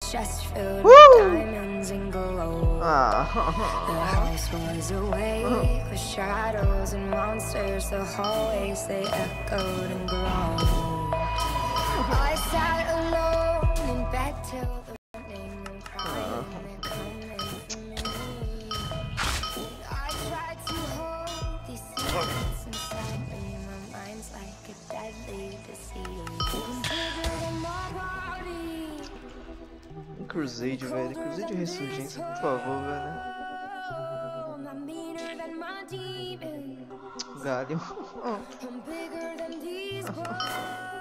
chest filled with diamonds and gold. The house was awake with shadows and monsters. The hallways, they echoed and groaned. I sat alone in bed till the morning and crying. They're coming for me. I tried to hold these secrets inside me. My mind's like a deadly disease. Bigger than my body. Crusade, velho. Crusade Ressurgência, por favor, velho. I'm meaner than my demons. Galho. I'm bigger than these walls.